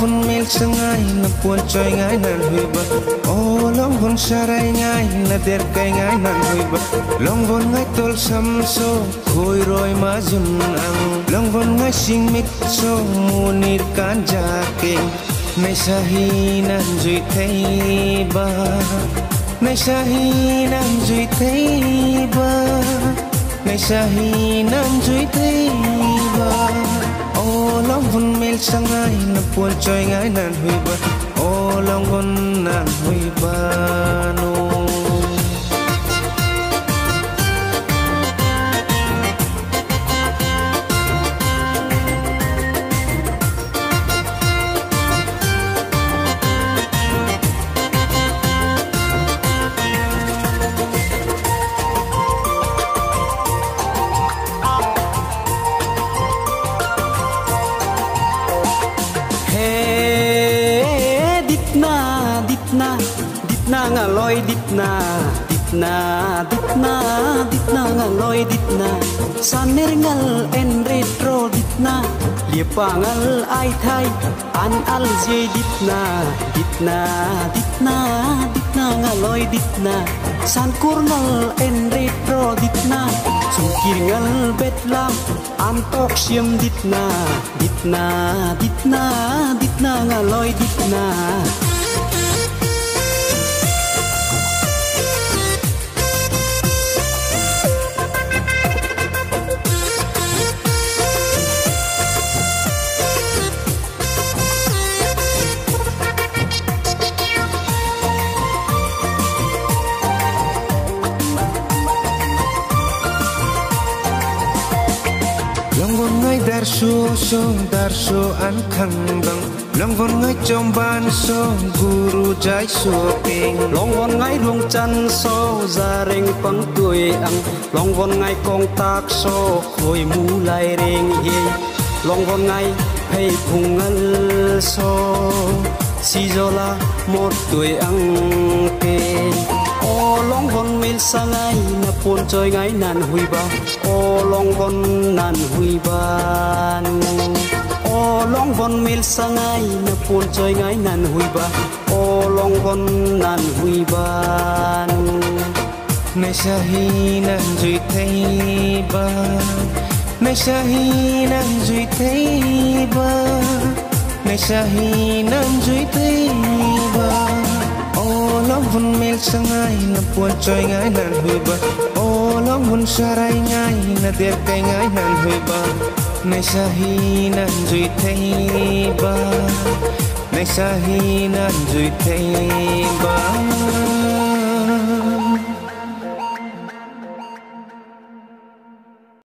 hôn mel sangai na puan choi ngai nan hui ba o long hôn sarai ngai na der kai ngai nan hui ba long hôn ngai tol sam so khoi roi ma jun ang long hôn ngai sing mit so munir kan ja keng nay sahi nan jui thei ba nay sahi nan jui thei ba nay sahi nan jui thei ba o long hôn mel sangai na puan choi ngai nan hui ba o long hôn nan hui ba no nga loi dit na nga loi dit na saner ngal en retro dit na lia pangal ai thai an al je dit na nga loi dit na san kurnal en retro dit na sungkir ngal betlam an tok siam dit na nga loi dit na darso an khang bang long von ngai chom ban so guru jai so ping long von ngai rung chan so za reng pang tuổi ang long von ngai kong tak so khoi mu lai reng hi long von ngai phei phung al so si zola một tuổi ang pe o long von mel sangai na pon choi ngai nan hui ba o long von nan hui ban o long von mel sangai na pon choi ngai nan hui ba o long von nan hui ban nay sahi nan jui thei ba nay sahi nan jui thei ba nay sahi nan jui thei ba o long hôn mel sangai na puan choi ngai nan hui ba o long hôn sarai ngai na der kai ngai nan hui ba nay sahi nan jui thei ba nay sahi nan jui thei ba